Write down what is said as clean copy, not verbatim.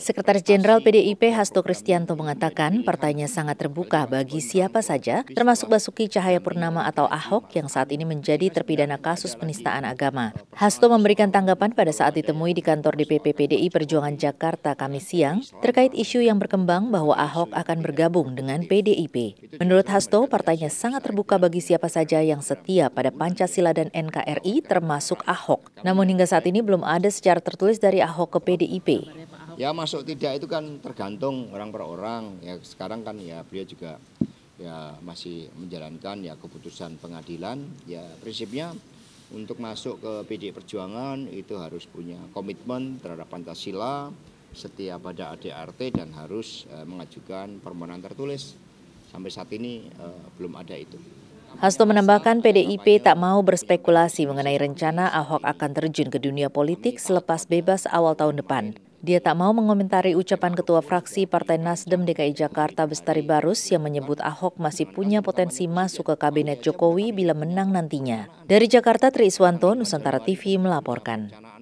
Sekretaris Jenderal PDIP Hasto Kristianto mengatakan partainya sangat terbuka bagi siapa saja, termasuk Basuki Cahayapurnama atau Ahok yang saat ini menjadi terpidana kasus penistaan agama. Hasto memberikan tanggapan pada saat ditemui di kantor DPP PDI Perjuangan Jakarta Kamis siang terkait isu yang berkembang bahwa Ahok akan bergabung dengan PDIP. Menurut Hasto, partainya sangat terbuka bagi siapa saja yang setia pada Pancasila dan NKRI termasuk Ahok. Namun hingga saat ini belum ada secara tertulis dari Ahok ke PDIP. Ya masuk tidak itu kan tergantung orang per orang. Ya sekarang kan ya beliau juga ya masih menjalankan ya keputusan pengadilan. Ya prinsipnya untuk masuk ke PDI Perjuangan itu harus punya komitmen terhadap Pancasila, setia pada ADART dan harus mengajukan permohonan tertulis. Sampai saat ini belum ada itu. Hasto menambahkan PDIP tak mau berspekulasi mengenai rencana Ahok akan terjun ke dunia politik selepas bebas awal tahun depan. Dia tak mau mengomentari ucapan Ketua Fraksi Partai Nasdem DKI Jakarta Bestari Barus yang menyebut Ahok masih punya potensi masuk ke Kabinet Jokowi bila menang nantinya. Dari Jakarta, Tri Iswanto, Nusantara TV melaporkan.